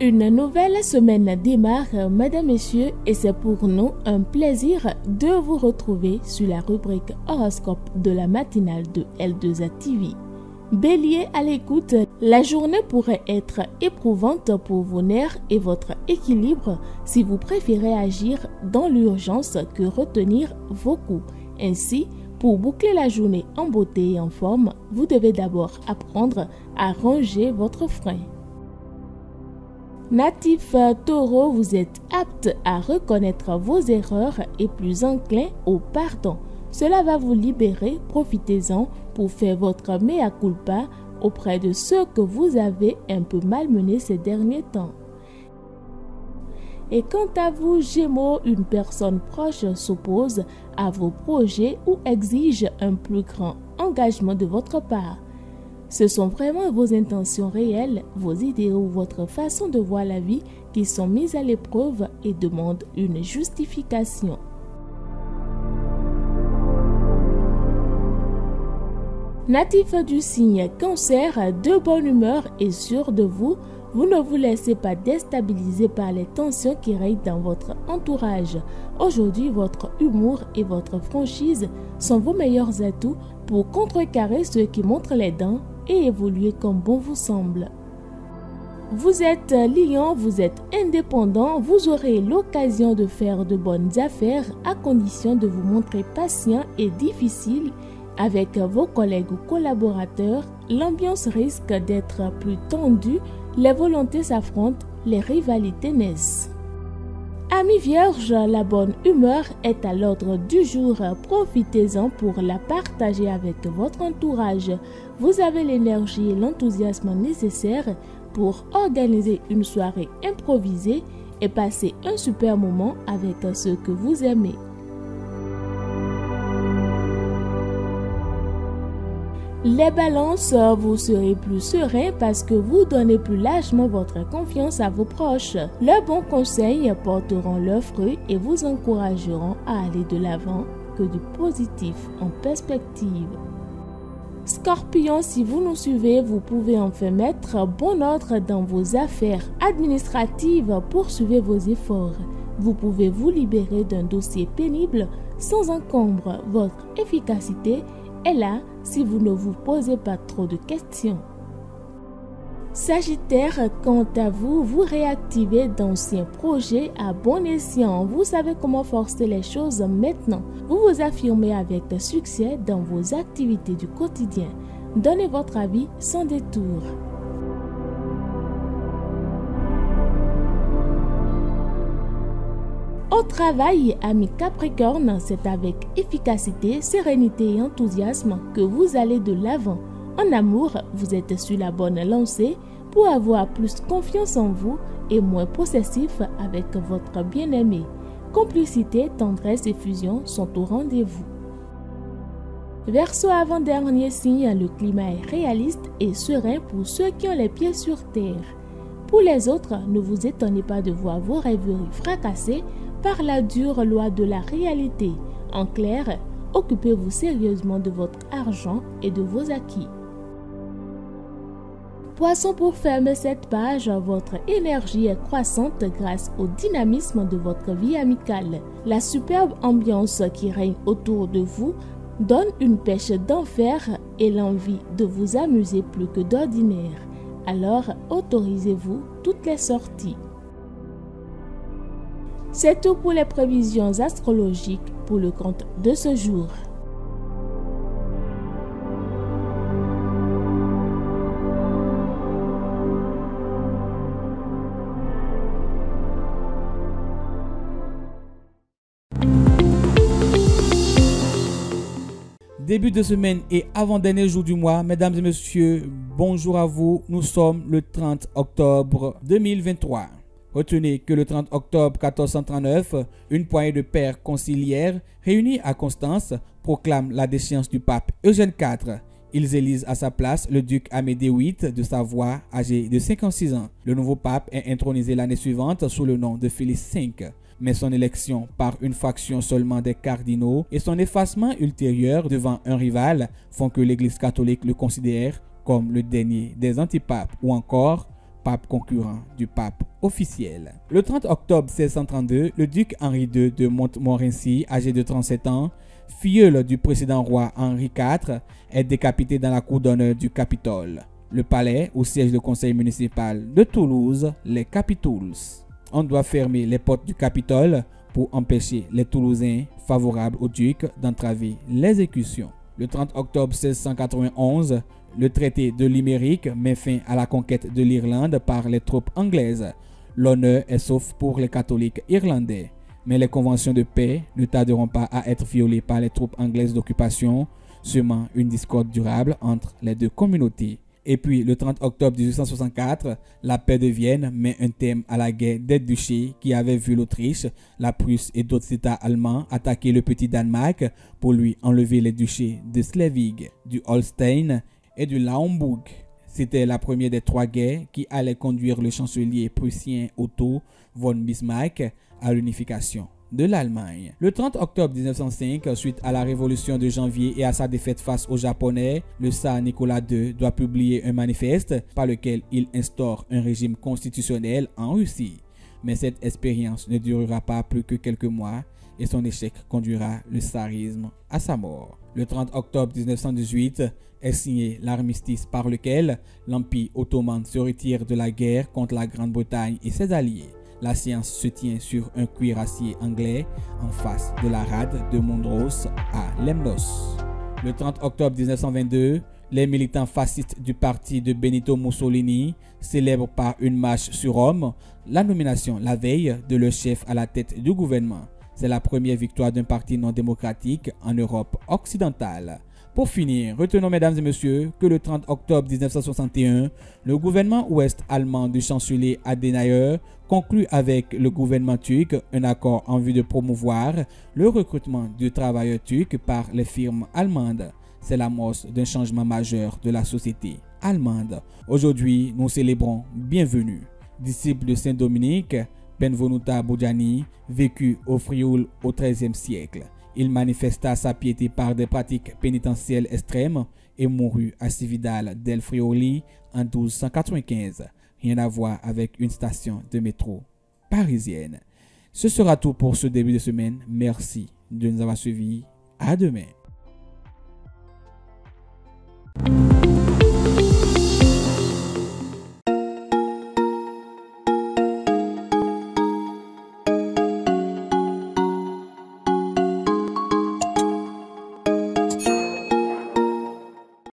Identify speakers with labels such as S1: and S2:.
S1: Une nouvelle semaine démarre, mesdames, messieurs, et c'est pour nous un plaisir de vous retrouver sur la rubrique horoscope de la matinale de L2A TV. Bélier à l'écoute, la journée pourrait être éprouvante pour vos nerfs et votre équilibre si vous préférez agir dans l'urgence que retenir vos coups. Ainsi, pour boucler la journée en beauté et en forme, vous devez d'abord apprendre à ranger votre frein. Natif Taureau, vous êtes apte à reconnaître vos erreurs et plus enclin au pardon. Cela va vous libérer, profitez-en pour faire votre mea culpa auprès de ceux que vous avez un peu malmenés ces derniers temps. Et quant à vous, Gémeaux, une personne proche s'oppose à vos projets ou exige un plus grand engagement de votre part. Ce sont vraiment vos intentions réelles, vos idées ou votre façon de voir la vie qui sont mises à l'épreuve et demandent une justification. Natif du signe Cancer, de bonne humeur et sûr de vous, vous ne vous laissez pas déstabiliser par les tensions qui règnent dans votre entourage. Aujourd'hui, votre humour et votre franchise sont vos meilleurs atouts pour contrecarrer ceux qui montrent les dents et évoluer comme bon vous semble. Vous êtes lion, vous êtes indépendant, vous aurez l'occasion de faire de bonnes affaires à condition de vous montrer patient et difficile avec vos collègues ou collaborateurs. L'ambiance risque d'être plus tendue, les volontés s'affrontent, les rivalités naissent. Amis vierges, la bonne humeur est à l'ordre du jour. Profitez-en pour la partager avec votre entourage. Vous avez l'énergie et l'enthousiasme nécessaires pour organiser une soirée improvisée et passer un super moment avec ceux que vous aimez. Les balances, vous serez plus serein parce que vous donnez plus largement votre confiance à vos proches. Leurs bons conseils porteront leurs fruits et vous encourageront à aller de l'avant que du positif en perspective. Scorpion, si vous nous suivez, vous pouvez enfin mettre bon ordre dans vos affaires administratives, poursuivez vos efforts. Vous pouvez vous libérer d'un dossier pénible sans encombre. Votre efficacité est là si vous ne vous posez pas trop de questions. Sagittaire, quant à vous, vous réactivez d'anciens projets à bon escient. Vous savez comment forcer les choses maintenant. Vous vous affirmez avec succès dans vos activités du quotidien. Donnez votre avis sans détour. Au travail, amis Capricorne, c'est avec efficacité, sérénité et enthousiasme que vous allez de l'avant. En amour, vous êtes sur la bonne lancée pour avoir plus confiance en vous et moins possessif avec votre bien-aimé. Complicité, tendresse et fusion sont au rendez-vous. Verseau, avant-dernier signe, le climat est réaliste et serein pour ceux qui ont les pieds sur terre. Pour les autres, ne vous étonnez pas de voir vos rêveries fracassées par la dure loi de la réalité. En clair, occupez-vous sérieusement de votre argent et de vos acquis. Poisson, pour fermer cette page, votre énergie est croissante grâce au dynamisme de votre vie amicale. La superbe ambiance qui règne autour de vous donne une pêche d'enfer et l'envie de vous amuser plus que d'ordinaire. Alors, autorisez-vous toutes les sorties. C'est tout pour les prévisions astrologiques pour le compte de ce jour.
S2: Début de semaine et avant-dernier jour du mois, mesdames et messieurs, bonjour à vous. Nous sommes le 30 octobre 2023. Retenez que le 30 octobre 1439, une poignée de pères conciliaires réunis à Constance proclament la déchéance du pape Eugène IV. Ils élisent à sa place le duc Amédée VIII de Savoie, âgé de 56 ans. Le nouveau pape est intronisé l'année suivante sous le nom de Félix V. Mais son élection par une faction seulement des cardinaux et son effacement ultérieur devant un rival font que l'Église catholique le considère comme le dernier des antipapes ou encore pape concurrent du pape officiel. Le 30 octobre 1632, le duc Henri II de Montmorency, âgé de 37 ans, filleul du précédent roi Henri IV, est décapité dans la cour d'honneur du Capitole, le palais où siège le conseil municipal de Toulouse, les Capitouls. On doit fermer les portes du Capitole pour empêcher les Toulousains favorables au duc d'entraver l'exécution. Le 30 octobre 1691, le traité de Limerick met fin à la conquête de l'Irlande par les troupes anglaises. L'honneur est sauf pour les catholiques irlandais. Mais les conventions de paix ne tarderont pas à être violées par les troupes anglaises d'occupation, semant une discorde durable entre les deux communautés. Et puis, le 30 octobre 1864, la paix de Vienne met un terme à la guerre des duchés qui avait vu l'Autriche, la Prusse et d'autres États allemands attaquer le petit Danemark pour lui enlever les duchés de Schleswig, du Holstein et du Lauenburg. C'était la première des trois guerres qui allait conduire le chancelier prussien Otto von Bismarck à l'unification de l'Allemagne. Le 30 octobre 1905, suite à la révolution de janvier et à sa défaite face aux Japonais, le tsar Nicolas II doit publier un manifeste par lequel il instaure un régime constitutionnel en Russie. Mais cette expérience ne durera pas plus que quelques mois et son échec conduira le tsarisme à sa mort. Le 30 octobre 1918 est signé l'armistice par lequel l'Empire ottoman se retire de la guerre contre la Grande-Bretagne et ses alliés. La séance se tient sur un cuirassier anglais en face de la rade de Mundros à Lemnos. Le 30 octobre 1922, les militants fascistes du parti de Benito Mussolini célèbrent par une marche sur Rome la nomination la veille de leur chef à la tête du gouvernement. C'est la première victoire d'un parti non démocratique en Europe occidentale. Pour finir, retenons mesdames et messieurs que le 30 octobre 1961, le gouvernement ouest-allemand du chancelier Adenauer conclut avec le gouvernement turc un accord en vue de promouvoir le recrutement de travailleurs turcs par les firmes allemandes. C'est l'amorce d'un changement majeur de la société allemande. Aujourd'hui, nous célébrons Bienvenue. Disciple de Saint Dominique, Benvenuta Bojani vécut au Frioul au XIIIe siècle. Il manifesta sa piété par des pratiques pénitentielles extrêmes et mourut à Cividale del Friuli en 1295. Rien à voir avec une station de métro parisienne. Ce sera tout pour ce début de semaine. Merci de nous avoir suivis. À demain.